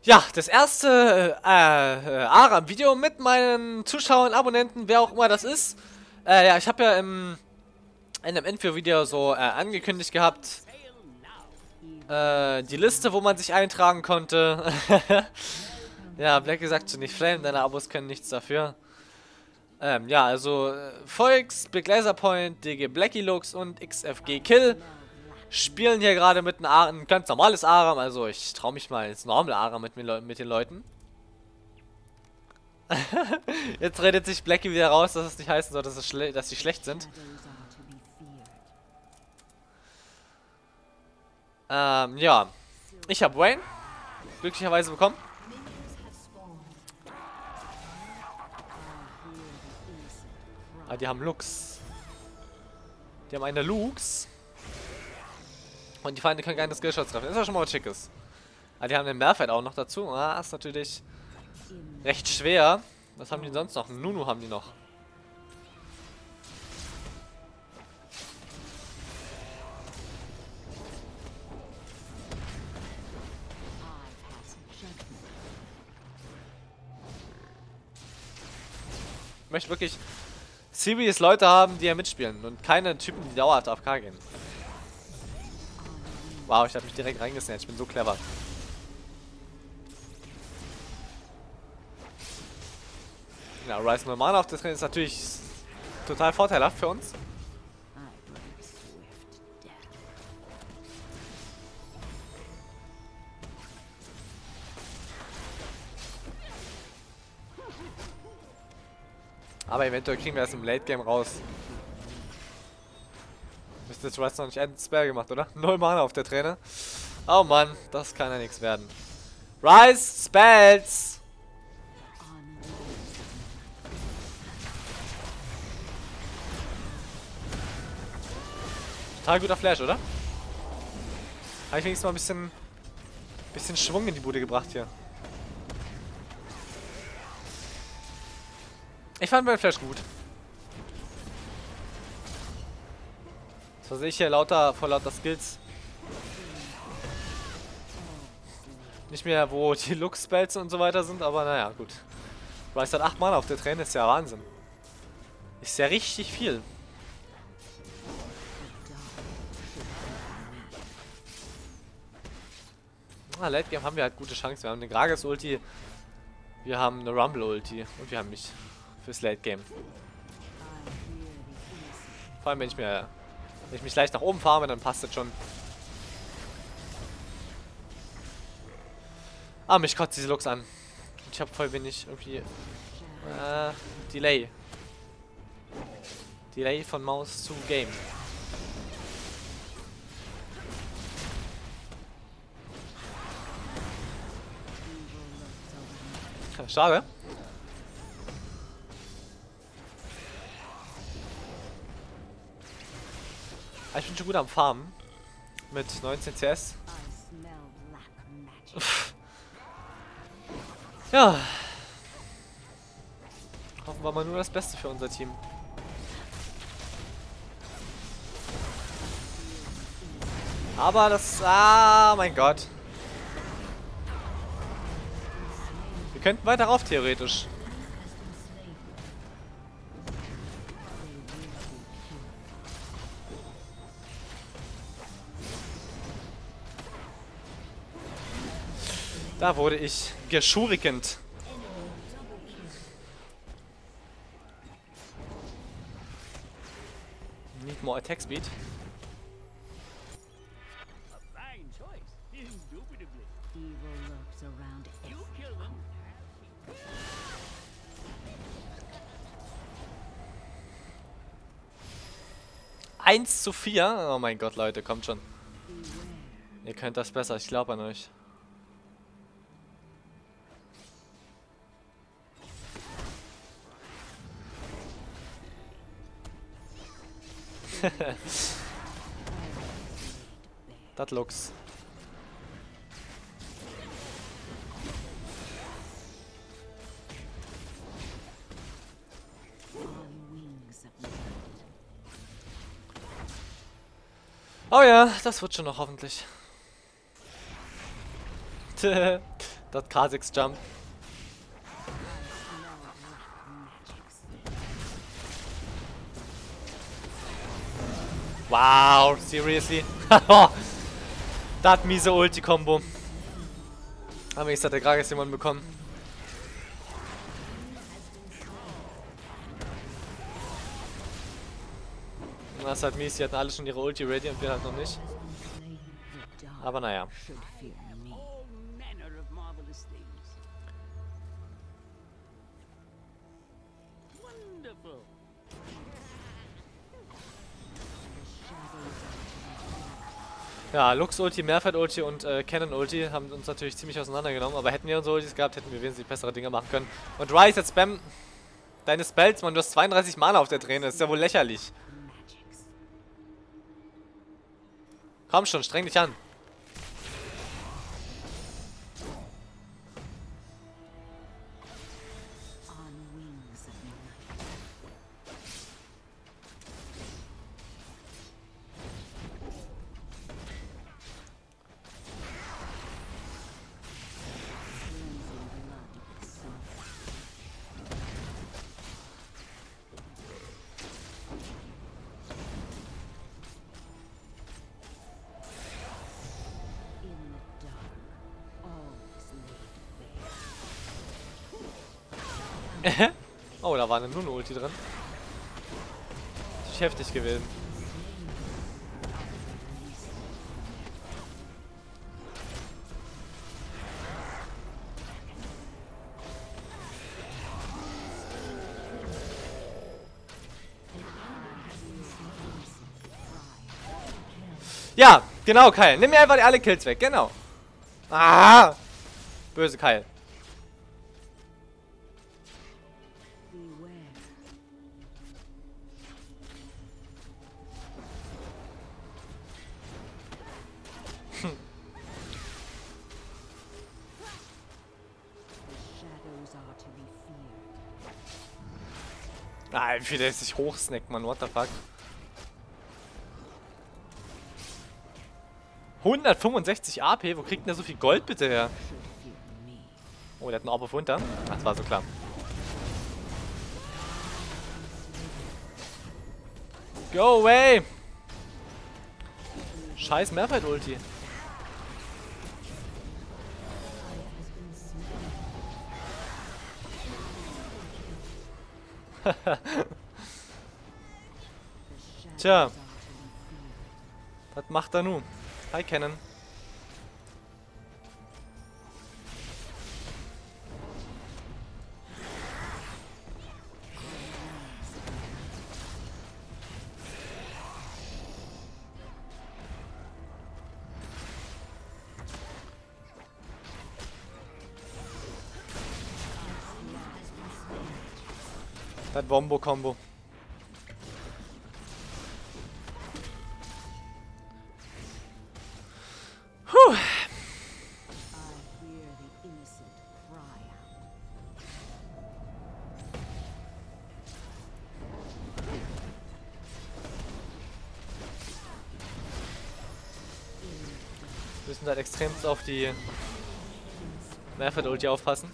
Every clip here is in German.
Ja, das erste ARAM-Video mit meinen Zuschauern, Abonnenten, wer auch immer das ist. Ja, ich habe ja in einem Intro-Video so angekündigt gehabt, die Liste, wo man sich eintragen konnte. Ja, Blackie sagt schon nicht, Flame, deine Abos können nichts dafür. Ja, also Volks, Big Laser Point, DG Blackie Lux und XFG Kill spielen hier gerade mit ein ganz normales ARAM, also ich traue mich mal ins normale ARAM mit den Leuten. Jetzt redet sich Blackie wieder raus, dass es nicht heißen soll, dass sie schlecht sind. Ja. Ich habe Wayne glücklicherweise bekommen. Ah, die haben Lux. Die haben eine Lux. Und die Feinde können keine Skillshots treffen. Das ist ja schon mal was Schickes. Ah, die haben den Malphite auch noch dazu. Ah, ist natürlich recht schwer. Was haben die sonst noch? Nunu haben die noch. Ich möchte wirklich serious Leute haben, die ja mitspielen und keine Typen, die dauerhaft AFK gehen. Wow, ich habe mich direkt reingesnatcht. Ich bin so clever. Ja, Rise No Mana auf das Rennen ist natürlich total vorteilhaft für uns. Aber eventuell kriegen wir das im Late Game raus. Ist jetzt Rise noch nicht einen Spell gemacht, oder? 0 Mana auf der Träne. Oh Mann, das kann ja nichts werden. Rise Spells! Total guter Flash, oder? Habe ich wenigstens mal ein bisschen Schwung in die Bude gebracht hier. Ich fand meinen Flash gut. So sehe ich hier vor lauter Skills. Nicht mehr, wo die Lux-Spells und so weiter sind, aber naja, gut. Rise hat 8 Mana auf der Träne, ist ja Wahnsinn. Ist ja richtig viel. Late Game haben wir halt gute Chancen. Wir haben eine Gragas-Ulti, wir haben eine Rumble-Ulti und wir haben mich fürs Late Game. Vor allem, wenn ich mich leicht nach oben farme, dann passt das schon. Ah, mich kotzt diese Lux an. Ich habe voll wenig irgendwie Delay. Delay von Maus zu Game. Schade. Ich bin schon gut am Farmen. Mit 19 CS. Ja. Hoffen wir mal nur das Beste für unser Team. Aber das... Ah, mein Gott. Wir könnten weiter rauf, theoretisch. Da wurde ich geschurikend. Need more attack speed. Eins zu 4. Oh mein Gott, Leute, kommt schon. Ihr könnt das besser, ich glaube an euch. Das Lux. Oh ja, das wird schon noch hoffentlich. Das Kha'Zix Jump. Wow, seriously? Das hat miese Ulti-Kombo. Aber jetzt hat der Gragas jemanden bekommen. Das ist halt mies, die hatten alle schon ihre Ulti ready und wir halt noch nicht. Aber naja. Ja, Lux Ulti, Meerfeld Ulti und Cannon Ulti haben uns natürlich ziemlich auseinandergenommen, aber hätten wir unsere Ultis gehabt, hätten wir wesentlich bessere Dinge machen können. Und Ryze, jetzt spam deine Spells, man, du hast 32 Mana auf der Träne, das ist ja wohl lächerlich. Komm schon, streng dich an. Oh, da war eine Nunu-Ulti drin. Ist heftig gewesen. Ja, genau, Kyle. Nimm mir einfach alle Kills weg, genau. Ah! Böse Kyle. Wie der sich hochsnackt, man, what the fuck. 165 AP, wo kriegt denn der so viel Gold bitte her? Oh, der hat einen Orb auf runter. Ach, das war so klar. Go away! Scheiß Meerfeld-Ulti. Tja. Was macht er nun? Hi, Cannon. Das Wombo-Kombo. Puh. Wir müssen halt extremst auf die Meerfeld-Ulti aufpassen.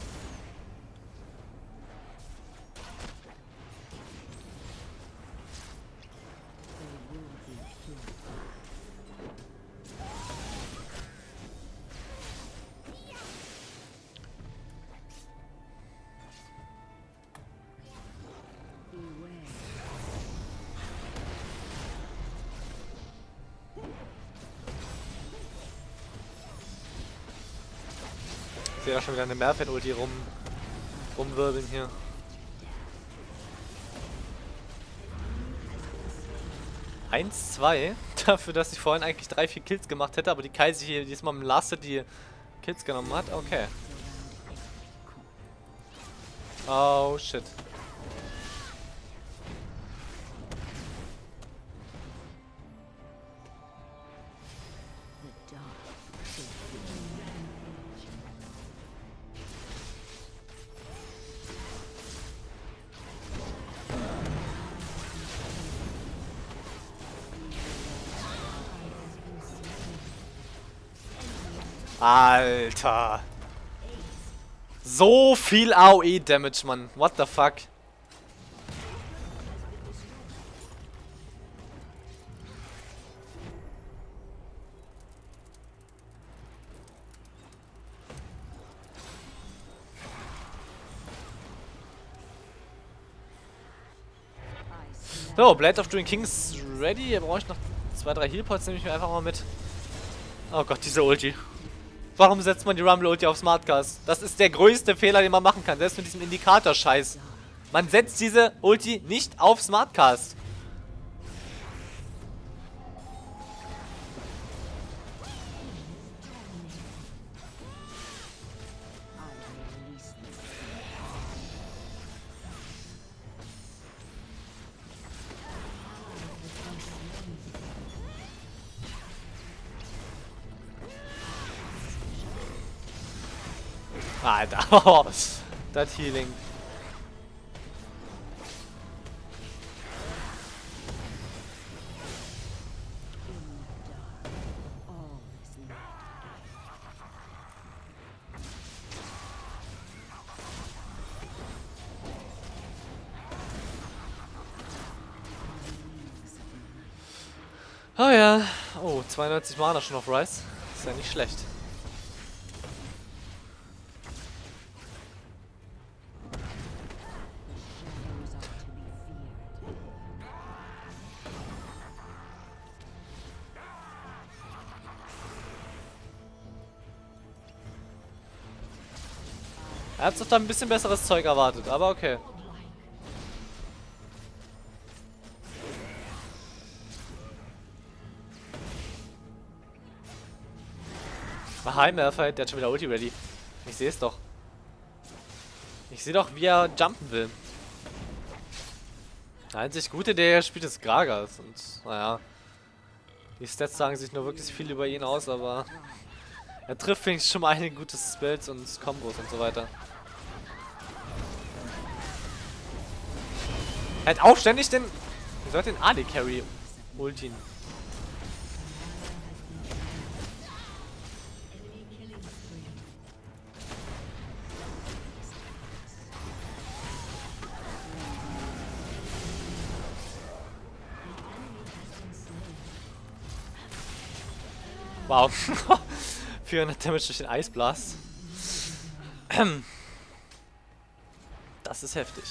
Ich sehe da schon wieder eine Meerfeld-Ulti rumwirbeln hier. Eins, zwei. Dafür, dass ich vorhin eigentlich 3, 4 Kills gemacht hätte, aber die Kai sich hier diesmal im Last die Kills genommen hat. Okay. Oh, shit. Alter. So viel AOE-Damage, Mann. What the fuck? So, Blade of Druid Kings ready. Hier brauche ich noch 2, 3 Healpots, nehme ich mir einfach mal mit. Oh Gott, diese Ulti. Warum setzt man die Rumble-Ulti auf Smartcast? Das ist der größte Fehler, den man machen kann. Selbst mit diesem Indikator-Scheiß. Man setzt diese Ulti nicht auf Smartcast. Alter, oh, das Healing. Oh ja. Oh, 92 Mana schon auf Rice. Ist ja nicht schlecht. Er hat sich da ein bisschen besseres Zeug erwartet, aber okay. Hi, Malphite, der hat schon wieder Ulti ready. Ich sehe es doch. Ich sehe doch, wie er jumpen will. Die einzig gute, der hier spielt, ist Gragas. Und naja, die Stats sagen sich nur wirklich viel über ihn aus, aber er trifft wenigstens schon mal einige gute Spells und Kombos und so weiter. Er hat auch ständig den... Wie soll den AD Carry ultin? Wow. 400 Damage durch den Ice Blast. Das ist heftig.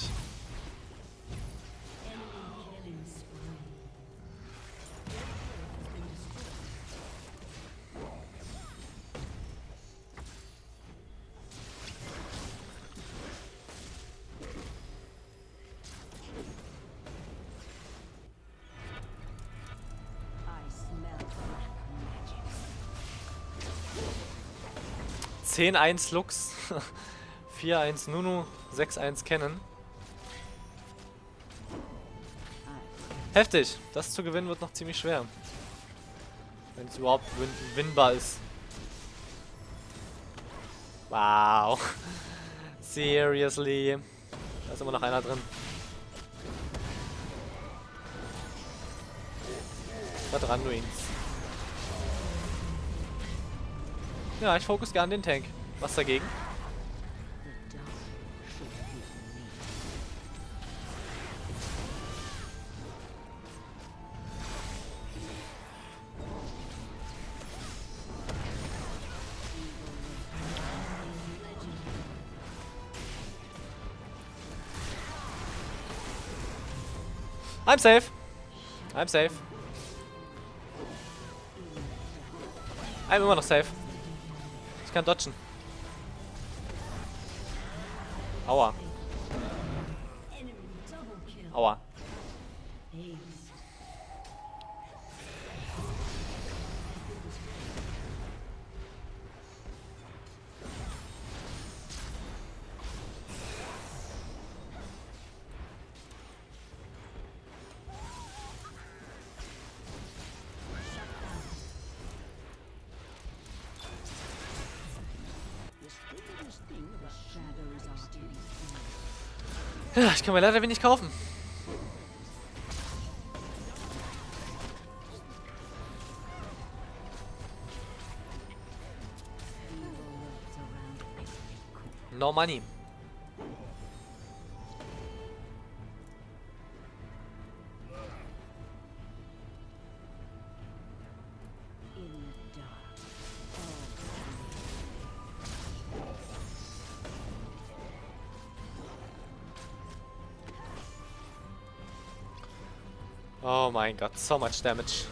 Zehn 1 Lux, 4-1 Nunu, 6-1 Cannon. Heftig. Das zu gewinnen wird noch ziemlich schwer. Wenn es überhaupt winnbar ist. Wow. Seriously. Da ist immer noch einer drin. Verdran du ihn. Ja, ich fokus gern den Tank. Was dagegen? I'm safe. I'm safe. I'm immer noch safe. Ich kann dodgen. Aua. Aua. Ja, ich kann mir leider wenig kaufen. No money. Oh mein Gott, so much damage.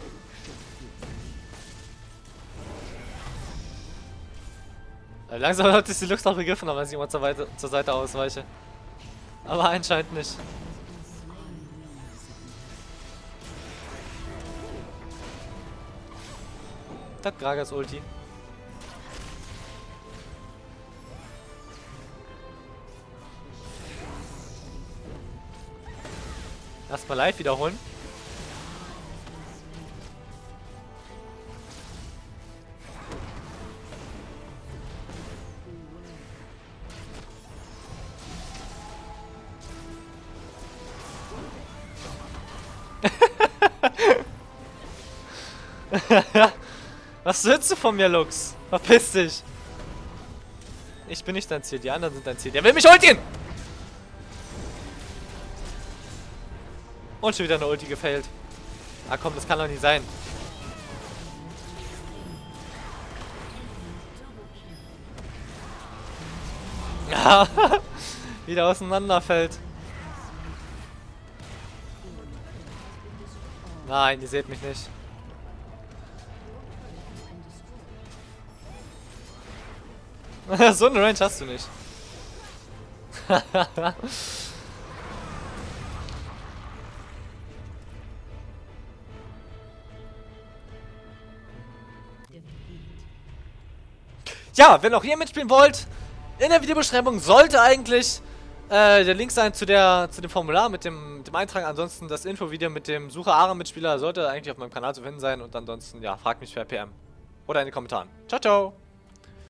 Langsam hat es die Lux noch begriffen, aber ich immer zur Seite ausweiche. Aber anscheinend nicht. Das Gragas Ulti. Erstmal live wiederholen. Was willst du von mir, Lux? Verpiss dich! Ich bin nicht dein Ziel, die anderen sind dein Ziel. Der will mich ultieren! Und schon wieder eine Ulti gefailt. Ah komm, das kann doch nicht sein. Ja, wieder auseinanderfällt. Nein, ihr seht mich nicht. So eine Range hast du nicht. Ja, wenn auch ihr mitspielen wollt, in der Videobeschreibung sollte eigentlich der Link sein zu dem Formular mit dem Eintragen. Ansonsten das Infovideo mit dem Suche Aram Mitspieler sollte eigentlich auf meinem Kanal zu finden sein. Und ansonsten, ja, fragt mich per PM. Oder in den Kommentaren. Ciao, ciao!